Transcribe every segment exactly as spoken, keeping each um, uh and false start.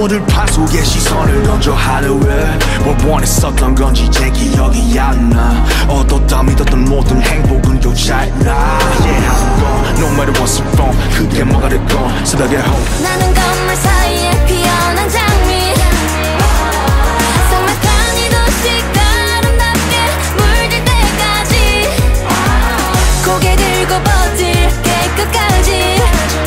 모두들 판 속에 시선을 던져 하루에 뭘 원했었던 건지 이제 기억이 안 나. 얻었다 믿었던 모든 행복은 교차했나. Yeah, I'm gone, no matter what's wrong. 그게 뭐가 됐건 새벽에 hope. 나는 건물 사이에 피어난 장미, 삭막한 이 도시가 아름답게 물들 때까지 고개 들고 버틸게 끝까지.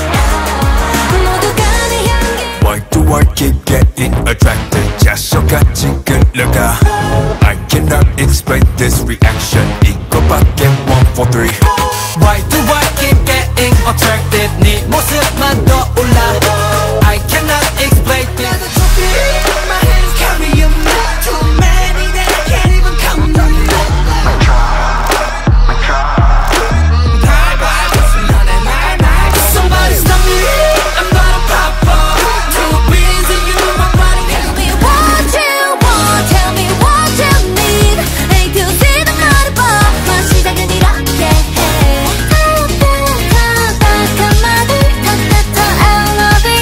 모두가 내 향기. Why do I keep getting attracted? 자석같이 끌려가. I cannot explain this reaction. 이거밖에 one, four, three. Why do I keep getting attracted? 네 모습만 떠올라. I cannot explain this. My hands carry you back. Too many that I can't even count them. I try, I try. Bye bye, listen on it, night night. Somebody stop me, I'm gonna pop up. Too busy, you know I'm running. Tell me what you want, tell me what you need. A to Z 다 말해봐. 시작은 이렇게 해. 따뜻한 한마디, 따뜻한 I love you.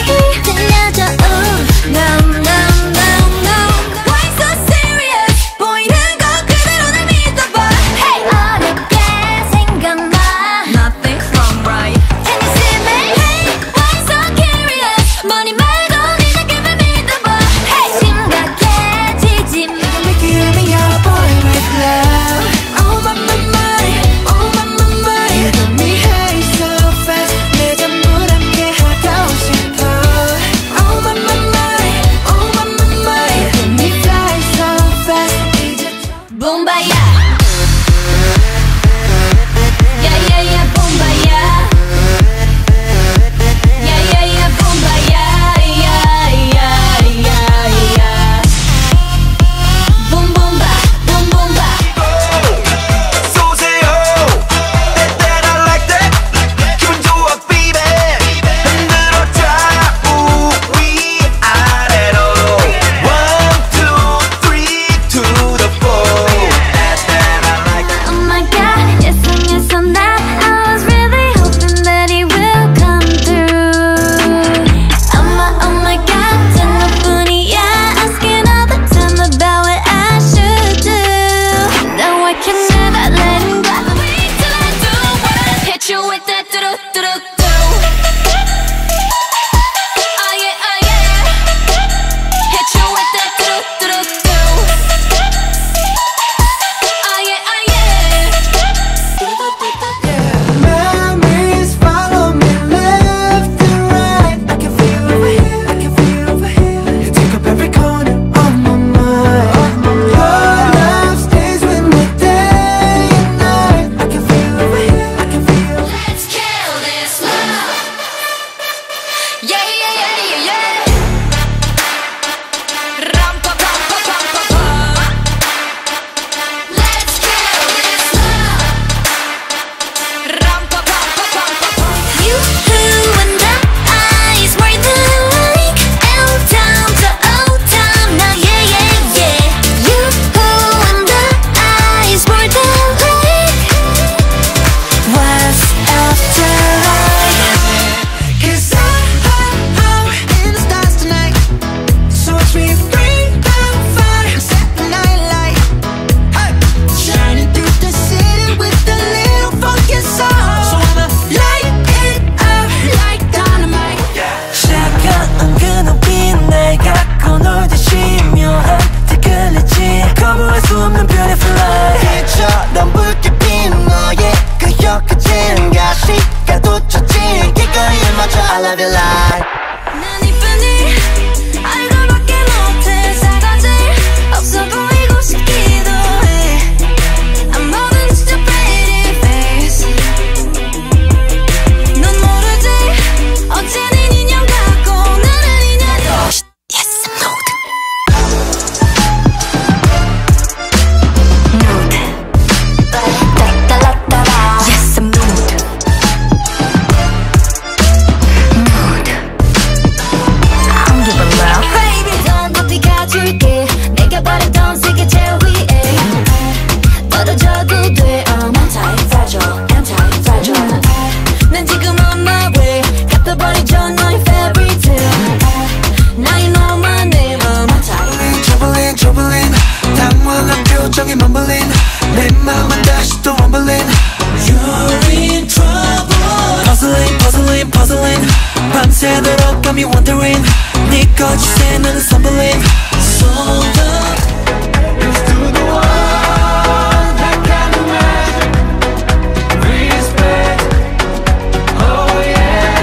got me wondering 네 거짓에 나는 stumbling So love It's to the one that can imagine respect. Oh yeah.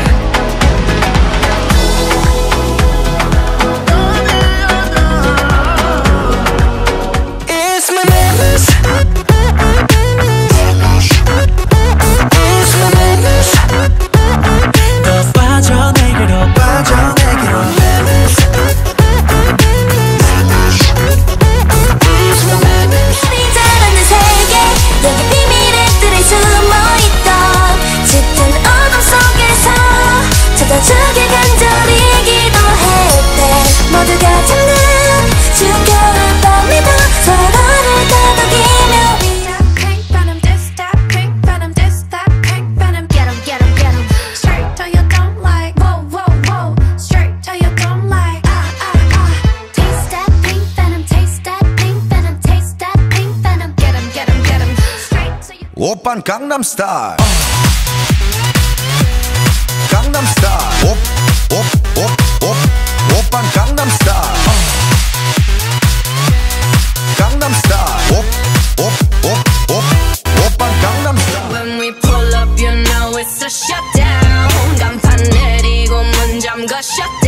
It's my madness. It's my madness. 더 빠져 내게로 빠져 내게로 madness. It's my madness. 네 잘 아는 세계 여기 비밀의 뜰에 숨어있던 짙은 어둠 속에서 찾아주길 간절히 기도했대 모두가 잡는 죽여올 밤에도 서로를 다독이며 Pink venom, this that pink venom, this that pink venom. Get 'em, get 'em, get 'em. Straight till you don't like. Whoa, whoa, whoa. Straight till you don't like. Ah, ah, ah. Taste that pink venom, taste that pink venom, taste that pink venom. Get 'em, get 'em, get 'em. Straight till you. 오빤 강남스타일 강남스타일 옵옵옵옵 오빤 강남스타일 강남스타일 옵옵옵옵 오빤 강남스타일 When we pull up, you know it's a shutdown. 간판 내리고 문 잠가 shutdown.